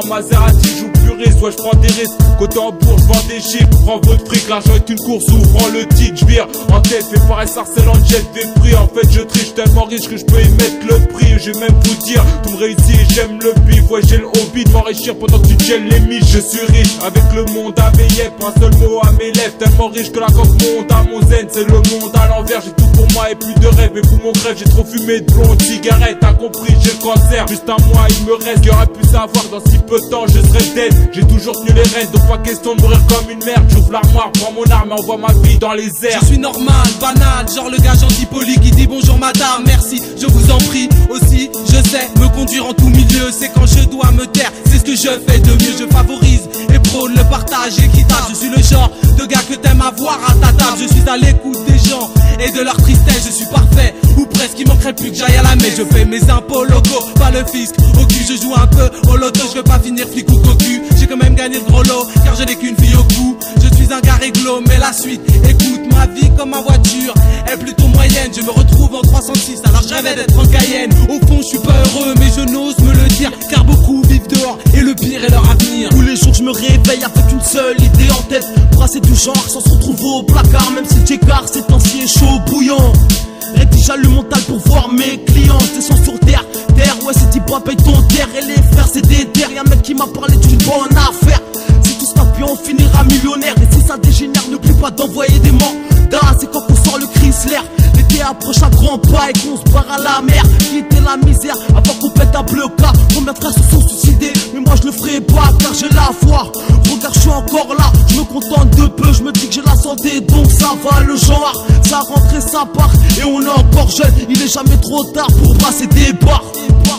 Maserati, joue puriste, ouais je prends des risques. Côté en bourse, je vends des chips, prends votre fric, l'argent est une course où prends le titre, j'vire en tête, fais pareil Sarcelle en jet des prix. En fait je triche tellement riche que je peux y mettre le prix. J'ai même vous dire, tout me réussit et j'aime le bif. Ouais j'ai le hobby de m'enrichir pendant que tu gèles les miches. Je suis riche, avec le monde à mes yep, un seul mot à mes lèvres. Tellement riche que la coque monte à mon zen, c'est le monde à l'envers. J'ai tout pour moi et plus de rêves, mais pour mon crève j'ai trop fumé de blonde cigarette. T'as compris, j'ai le cancer, juste un mois il me reste. Qui aurait pu savoir dans si peu de temps je serais dead. J'ai toujours tenu les rênes, donc pas question de mourir comme une merde. J'ouvre l'armoire, prends mon arme et envoie ma vie dans les airs. Je suis normal, banal, genre le gars gentil poli qui dit bonjour madame, merci, je vous en prie. Aussi, je sais me conduire en tout milieu, c'est quand je dois me taire, c'est ce que je fais de mieux. Je favorise et prône le partage équitable. Je suis le genre de gars que t'aimes avoir à ta table. Je suis à l'écoute des gens et de leur tristesse. Je suis parfait, ou presque, il manquerait plus que j'aille à la messe. Je fais mes impôts locaux, pas le fisc au cul. Je joue un peu au loto, je veux pas finir flic ou cocu. J'ai quand même gagné le gros lot, car je n'ai qu'une fille au cou. Je suis un gars réglo, mais la suite, écoute, ma vie comme ma voiture est plutôt moyenne. Je me retrouve en 306, alors je rêvais d'être en Cayenne. Au fond, je suis pas heureux, mais je n'ose me le dire, car beaucoup vivent dehors, et le pire est leur avenir. Tous les jours je me réveille avec une seule idée en tête, brasser du genre sans se retrouver au placard. Même si j'écarte, c'est temps-ci est chaud bouillant. Recti, j'allume mon mental pour voir mes clients. T'es sans sur terre, ouais c'est type paye ton terre. Et les frères c'est des terres, y'a un mec qui m'a parlé d'une bonne affaire. Si tout se passe bien on finira millionnaire. Et si ça dégénère, n'oublie pas d'envoyer des mandats. C'est quand on sort le Chrysler, l'été approche à grands pas et qu'on se barre à la mer. Quitter la misère avant qu'on pète un bleu-cas. Combien de frères se sont suicidés, mais moi je le ferai pas car j'ai la foi. Regarde je suis encore là, je me contente de peu. Je me dis que j'ai la santé donc ça va le genre. Ça rentre et ça part et on est encore jeune. Il est jamais trop tard pour passer des barres.